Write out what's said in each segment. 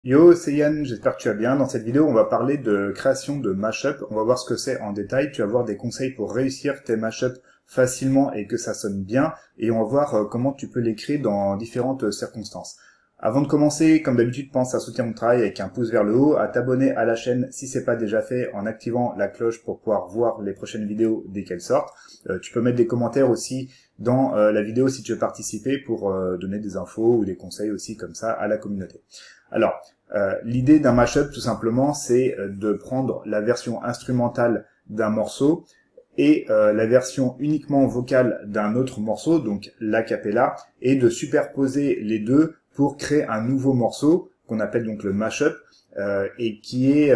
Yo, c'est Yann, j'espère que tu vas bien. Dans cette vidéo, on va parler de création de mashup. On va voir ce que c'est en détail. Tu vas voir des conseils pour réussir tes mashups facilement et que ça sonne bien. Et on va voir comment tu peux les créer dans différentes circonstances. Avant de commencer, comme d'habitude, pense à soutenir mon travail avec un pouce vers le haut, à t'abonner à la chaîne si c'est pas déjà fait en activant la cloche pour pouvoir voir les prochaines vidéos dès qu'elles sortent. Tu peux mettre des commentaires aussi dans la vidéo si tu veux participer pour donner des infos ou des conseils aussi comme ça à la communauté. Alors, l'idée d'un mashup, tout simplement, c'est de prendre la version instrumentale d'un morceau et la version uniquement vocale d'un autre morceau, donc l'a cappella, et de superposer les deux pour créer un nouveau morceau qu'on appelle donc le mashup, et qui est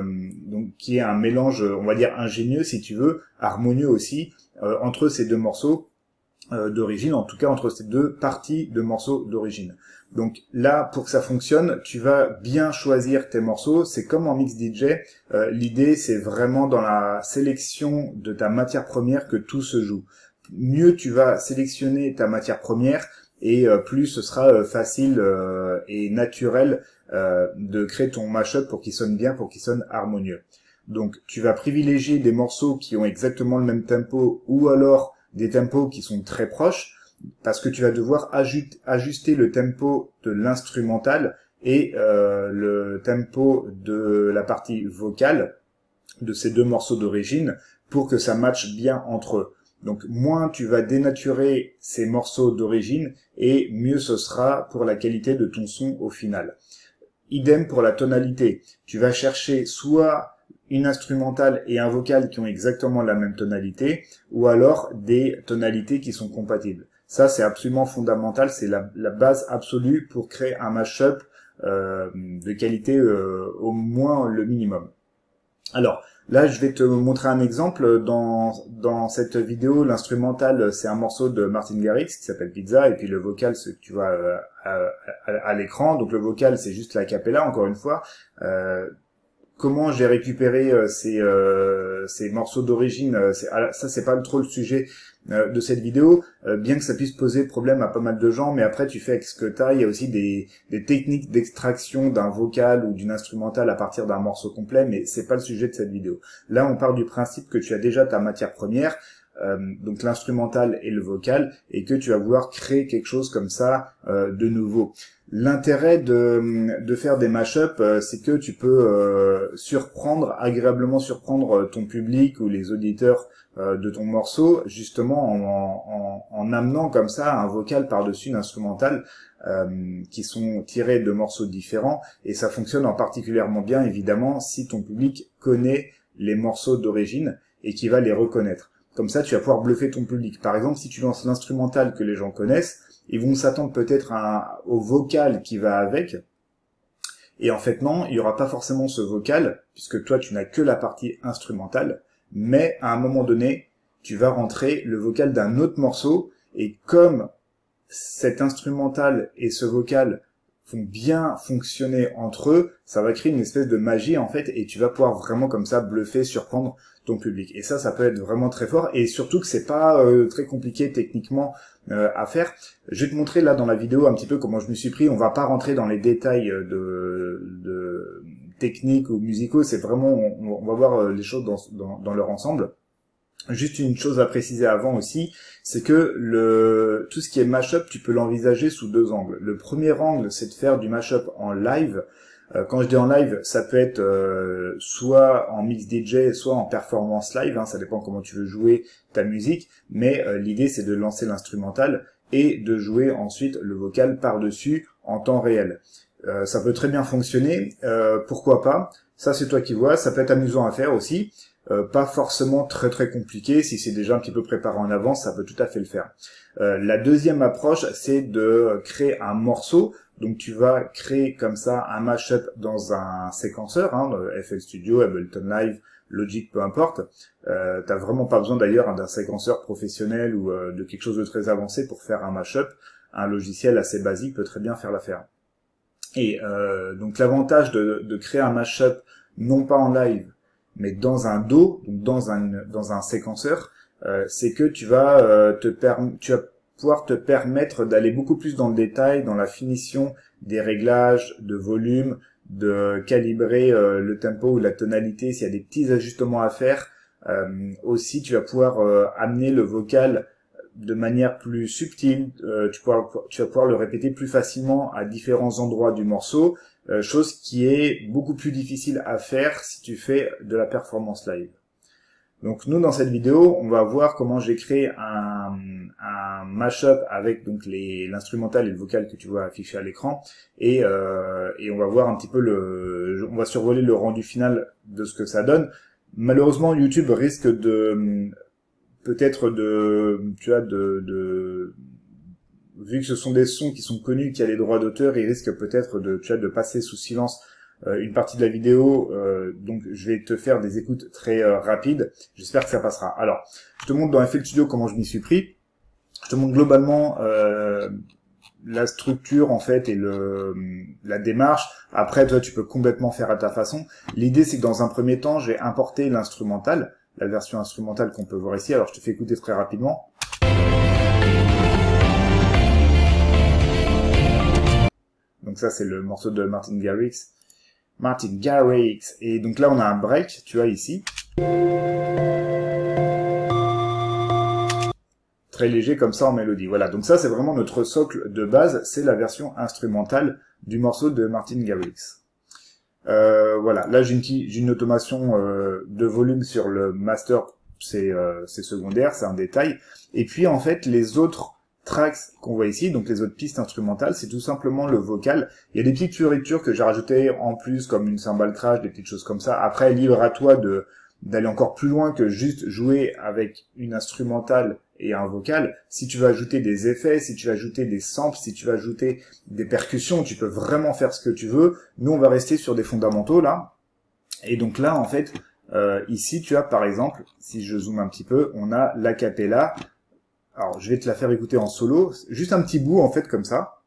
un mélange, on va dire ingénieux si tu veux, harmonieux aussi, entre ces deux morceaux d'origine, en tout cas entre ces deux parties de morceaux d'origine. Donc là, pour que ça fonctionne, tu vas bien choisir tes morceaux. C'est comme en mix DJ. L'idée, c'est vraiment dans la sélection de ta matière première que tout se joue. Mieux tu vas sélectionner ta matière première, et plus ce sera facile et naturel de créer ton mashup pour qu'il sonne bien, pour qu'il sonne harmonieux. Donc tu vas privilégier des morceaux qui ont exactement le même tempo ou alors des tempos qui sont très proches, parce que tu vas devoir ajuster le tempo de l'instrumental et le tempo de la partie vocale de ces deux morceaux d'origine pour que ça matche bien entre eux. Donc moins tu vas dénaturer ces morceaux d'origine et mieux ce sera pour la qualité de ton son au final. Idem pour la tonalité. Tu vas chercher soit une instrumentale et un vocal qui ont exactement la même tonalité, ou alors des tonalités qui sont compatibles. Ça, c'est absolument fondamental, c'est la base absolue pour créer un mashup de qualité au moins le minimum. Alors, là, je vais te montrer un exemple. Dans cette vidéo, l'instrumental, c'est un morceau de Martin Garrix qui s'appelle Pizza, et puis le vocal, c'est que tu vois à l'écran. Donc le vocal, c'est juste la cappella, encore une fois. Comment j'ai récupéré ces morceaux d'origine, ça c'est pas trop le sujet de cette vidéo, bien que ça puisse poser problème à pas mal de gens, mais après tu fais avec ce que t'as. Il y a aussi des techniques d'extraction d'un vocal ou d'une instrumentale à partir d'un morceau complet, mais c'est pas le sujet de cette vidéo. Là on part du principe que tu as déjà ta matière première, donc l'instrumental et le vocal, et que tu vas vouloir créer quelque chose comme ça de nouveau. L'intérêt de faire des mashups, c'est que tu peux agréablement surprendre ton public ou les auditeurs de ton morceau, justement en amenant comme ça un vocal par-dessus une instrumentale qui sont tirés de morceaux différents, et ça fonctionne en particulièrement bien évidemment si ton public connaît les morceaux d'origine et qui va les reconnaître. Comme ça, tu vas pouvoir bluffer ton public. Par exemple, si tu lances l'instrumental que les gens connaissent, ils vont s'attendre peut-être au vocal qui va avec. Et en fait, non, il n'y aura pas forcément ce vocal, puisque toi, tu n'as que la partie instrumentale. Mais à un moment donné, tu vas rentrer le vocal d'un autre morceau. Et comme cet instrumental et ce vocal font bien fonctionner entre eux, ça va créer une espèce de magie en fait, et tu vas pouvoir vraiment comme ça bluffer, surprendre ton public. Et ça peut être vraiment très fort, et surtout que c'est pas très compliqué techniquement à faire. Je vais te montrer là dans la vidéo un petit peu comment je me suis pris. On va pas rentrer dans les détails de techniques ou musicaux, c'est vraiment, on va voir les choses dans leur ensemble. Juste une chose à préciser avant aussi, c'est que tout ce qui est mashup, tu peux l'envisager sous deux angles. Le premier angle, c'est de faire du mashup en live. Quand je dis en live, ça peut être soit en mix DJ, soit en performance live, hein, ça dépend comment tu veux jouer ta musique, mais l'idée c'est de lancer l'instrumental et de jouer ensuite le vocal par-dessus en temps réel. Ça peut très bien fonctionner, pourquoi pas, ça c'est toi qui vois, ça peut être amusant à faire aussi. Pas forcément très compliqué, si c'est déjà un petit peu préparé en avance, ça peut tout à fait le faire. La deuxième approche, c'est de créer un morceau. Donc tu vas créer comme ça un mashup dans un séquenceur, hein, FL Studio, Ableton Live, Logic, peu importe. T'as vraiment pas besoin d'ailleurs d'un séquenceur professionnel ou de quelque chose de très avancé pour faire un mashup. Un logiciel assez basique peut très bien faire l'affaire. Et donc l'avantage de créer un mashup non pas en live, mais dans un DAW, donc dans un séquenceur, c'est que tu vas pouvoir te permettre d'aller beaucoup plus dans le détail, dans la finition des réglages de volume, de calibrer le tempo ou la tonalité s'il y a des petits ajustements à faire. Aussi, tu vas pouvoir amener le vocal de manière plus subtile, tu vas pouvoir le répéter plus facilement à différents endroits du morceau, chose qui est beaucoup plus difficile à faire si tu fais de la performance live. Donc nous, dans cette vidéo, on va voir comment j'ai créé un mashup avec donc l'instrumental et le vocal que tu vois affiché à l'écran, et on va voir un petit peu on va survoler le rendu final de ce que ça donne. Malheureusement, YouTube risque de peut-être tu vois, vu que ce sont des sons qui sont connus, qu'il y a les droits d'auteur, il risque peut-être de passer sous silence une partie de la vidéo, donc je vais te faire des écoutes très rapides. J'espère que ça passera. Alors, je te montre dans FL Studio comment je m'y suis pris. Je te montre globalement la structure en fait et la démarche. Après, toi, tu peux complètement faire à ta façon. L'idée, c'est que dans un premier temps, j'ai importé l'instrumental, la version instrumentale qu'on peut voir ici. Alors, je te fais écouter très rapidement. Donc ça, c'est le morceau de Martin Garrix. Et donc là, on a un break, tu vois, ici. Très léger comme ça en mélodie. Voilà, donc ça, c'est vraiment notre socle de base. C'est la version instrumentale du morceau de Martin Garrix. Voilà, là, j'ai une automation de volume sur le master. C'est secondaire, c'est un détail. Et puis, en fait, les autres tracks qu'on voit ici, donc les autres pistes instrumentales, c'est tout simplement le vocal. Il y a des petites fioritures que j'ai rajoutées en plus, comme une cymbale crash, des petites choses comme ça. Après, libre à toi d'aller encore plus loin que juste jouer avec une instrumentale et un vocal. Si tu veux ajouter des effets, si tu veux ajouter des samples, si tu veux ajouter des percussions, tu peux vraiment faire ce que tu veux. Nous, on va rester sur des fondamentaux, là. Et donc là, en fait, ici, tu as, par exemple, si je zoome un petit peu, on a l'acapella. Alors, je vais te la faire écouter en solo, juste un petit bout, en fait, comme ça.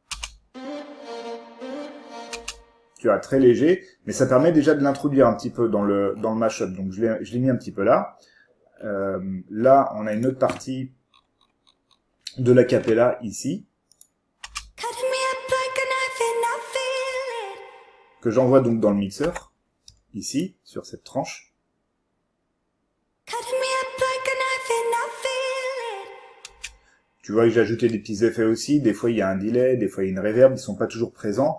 Tu vois, très léger, mais ça permet déjà de l'introduire un petit peu dans le mashup. Donc, je l'ai mis un petit peu là. Là, on a une autre partie de l'acapella ici, que j'envoie donc dans le mixeur, ici, sur cette tranche. Tu vois que j'ai ajouté des petits effets aussi, des fois il y a un delay, des fois il y a une reverb, ils sont pas toujours présents.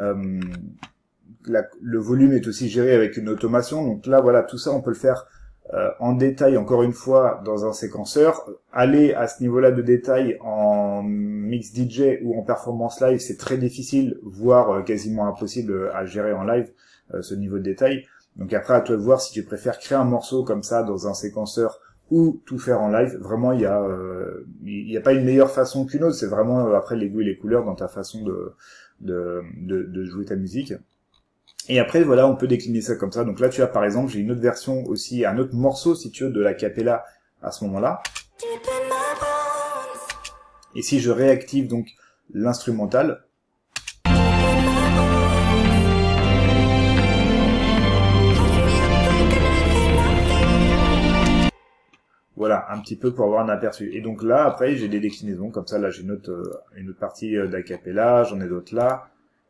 Le volume est aussi géré avec une automation, donc là voilà, tout ça on peut le faire en détail encore une fois dans un séquenceur. Aller à ce niveau-là de détail en mix DJ ou en performance live, c'est très difficile, voire quasiment impossible à gérer en live, ce niveau de détail. Donc après à toi de voir si tu préfères créer un morceau comme ça dans un séquenceur ou tout faire en live. Vraiment, il y a pas une meilleure façon qu'une autre. C'est vraiment après les goûts et les couleurs dans ta façon de jouer ta musique. Et après, voilà, on peut décliner ça comme ça. Donc là, tu as par exemple, j'ai une autre version aussi, un autre morceau, si tu veux, de l'acapella à ce moment-là. Et si je réactive donc l'instrumental, voilà, un petit peu pour avoir un aperçu. Et donc là, après, j'ai des déclinaisons, comme ça, là, j'ai une autre partie d'acapella, j'en ai d'autres là.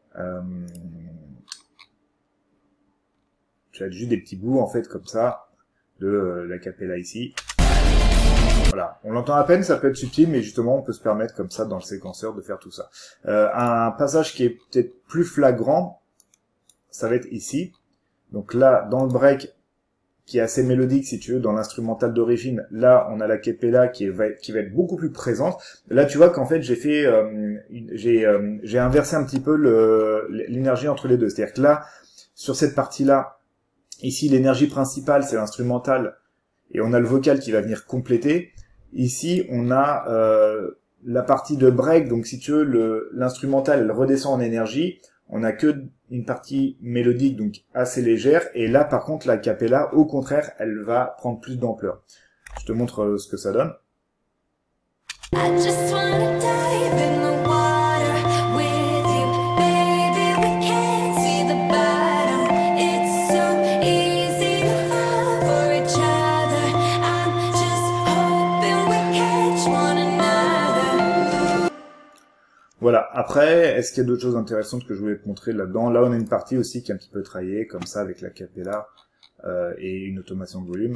J'ai juste des petits bouts, en fait, comme ça, de l'acapella ici. Voilà, on l'entend à peine, ça peut être subtil, mais justement, on peut se permettre, comme ça, dans le séquenceur, de faire tout ça. Un passage qui est peut-être plus flagrant, ça va être ici. Donc là, dans le break, qui est assez mélodique, si tu veux, dans l'instrumental d'origine. Là, on a la capella qui va être beaucoup plus présente. Là, tu vois qu'en fait, j'ai inversé un petit peu l'énergie entre les deux. C'est-à-dire que là, sur cette partie-là, ici, l'énergie principale, c'est l'instrumental, et on a le vocal qui va venir compléter. Ici, on a la partie de break, donc si tu veux, l'instrumental, elle redescend en énergie. On n'a que une partie mélodique, donc assez légère, et là, par contre, la capella, au contraire, elle va prendre plus d'ampleur. Je te montre ce que ça donne. voilà. Après, est-ce qu'il y a d'autres choses intéressantes que je voulais te montrer là-dedans? Là, on a une partie aussi qui est un petit peu travaillée, comme ça, avec la capella et une automation de volume.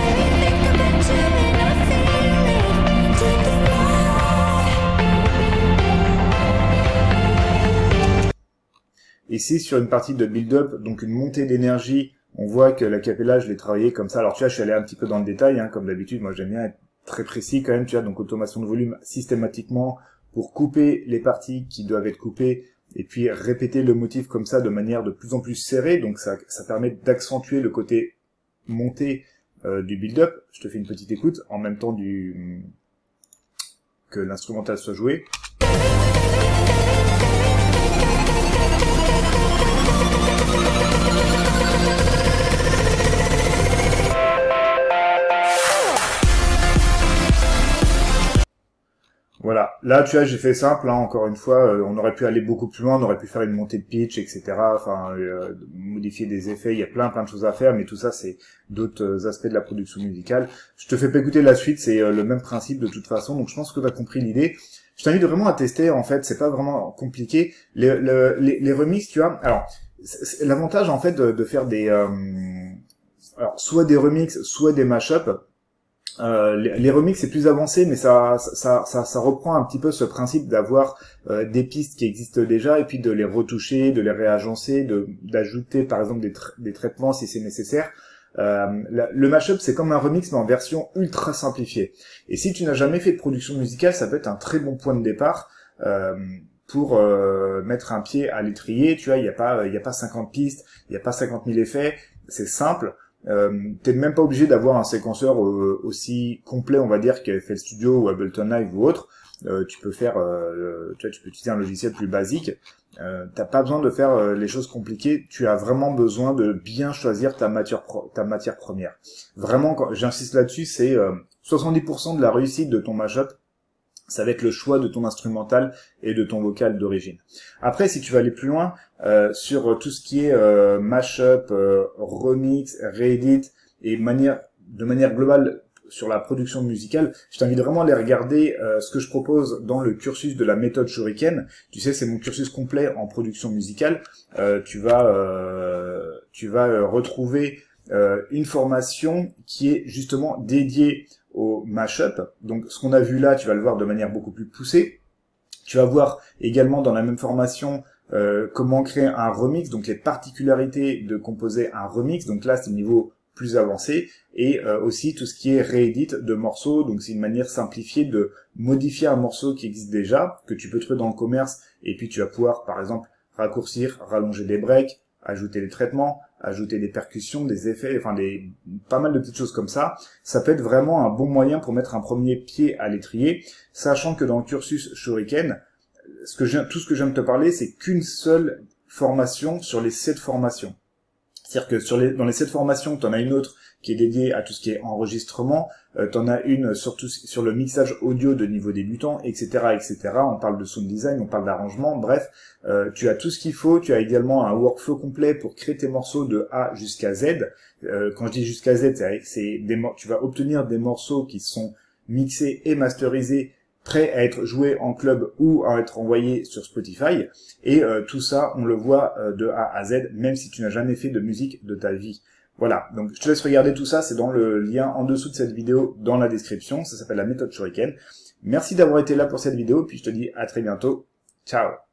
Ici, sur une partie de build-up, donc une montée d'énergie, on voit que la capella, je l'ai travaillé comme ça. Alors tu vois, je suis allé un petit peu dans le détail, hein, comme d'habitude. Moi, j'aime bien être très précis quand même, tu vois. Donc automation de volume systématiquement pour couper les parties qui doivent être coupées et puis répéter le motif comme ça de manière de plus en plus serrée. Donc ça permet d'accentuer le côté monté du build-up. Je te fais une petite écoute en même temps que l'instrumental soit joué. Voilà, là tu vois j'ai fait simple, hein, encore une fois, on aurait pu aller beaucoup plus loin, on aurait pu faire une montée de pitch, etc. Enfin, modifier des effets, il y a plein de choses à faire, mais tout ça c'est d'autres aspects de la production musicale. Je te fais pas écouter la suite, c'est le même principe de toute façon, donc je pense que tu as compris l'idée. Je t'invite vraiment à tester, en fait, c'est pas vraiment compliqué. Les remixes, tu vois, alors l'avantage en fait de faire des alors soit des remixes, soit des mashups. Les remixes c'est plus avancé, mais ça reprend un petit peu ce principe d'avoir des pistes qui existent déjà et puis de les retoucher, de les réagencer, d'ajouter par exemple des traitements si c'est nécessaire. Le mashup c'est comme un remix mais en version ultra simplifiée. Et si tu n'as jamais fait de production musicale, ça peut être un très bon point de départ pour mettre un pied à l'étrier. Tu vois, il y a pas 50 pistes, il n'y a pas 50 000 effets, c'est simple. T'es même pas obligé d'avoir un séquenceur aussi complet, on va dire, qu'FL Studio ou Ableton Live ou autre. Tu peux faire, tu vois, tu peux utiliser un logiciel plus basique. T'as pas besoin de faire les choses compliquées. Tu as vraiment besoin de bien choisir ta matière première. Vraiment, j'insiste là-dessus, c'est 70% de la réussite de ton mashup. Ça va être le choix de ton instrumental et de ton vocal d'origine. Après, si tu veux aller plus loin, sur tout ce qui est mashup, remix, réédit et de manière globale sur la production musicale, je t'invite vraiment à aller regarder ce que je propose dans le cursus de la méthode Shuriken. Tu sais, c'est mon cursus complet en production musicale. Tu vas retrouver une formation qui est justement dédiée au mashup. Donc ce qu'on a vu là, tu vas le voir de manière beaucoup plus poussée. Tu vas voir également dans la même formation comment créer un remix, donc les particularités de composer un remix. Donc là, c'est le niveau plus avancé. Et aussi tout ce qui est réédit de morceaux. Donc c'est une manière simplifiée de modifier un morceau qui existe déjà, que tu peux trouver dans le commerce. Et puis tu vas pouvoir, par exemple, raccourcir, rallonger des breaks, ajouter des traitements, ajouter des percussions, des effets, enfin pas mal de petites choses comme ça. Ça peut être vraiment un bon moyen pour mettre un premier pied à l'étrier, sachant que dans le cursus Shuriken, tout ce que je viens de te parler, c'est qu'une seule formation sur les 7 formations. C'est-à-dire que dans les 7 formations, tu en as une autre qui est dédiée à tout ce qui est enregistrement, tu en as une surtout sur le mixage audio de niveau débutant, etc., etc. On parle de sound design, on parle d'arrangement, bref, tu as tout ce qu'il faut. Tu as également un workflow complet pour créer tes morceaux de A jusqu'à Z. Quand je dis jusqu'à Z, tu vas obtenir des morceaux qui sont mixés et masterisés, prêts à être joués en club ou à être envoyés sur Spotify. Et tout ça, on le voit de A à Z, même si tu n'as jamais fait de musique de ta vie. Voilà, donc je te laisse regarder tout ça, c'est dans le lien en dessous de cette vidéo, dans la description. Ça s'appelle la méthode Shuriken. Merci d'avoir été là pour cette vidéo, puis je te dis à très bientôt. Ciao!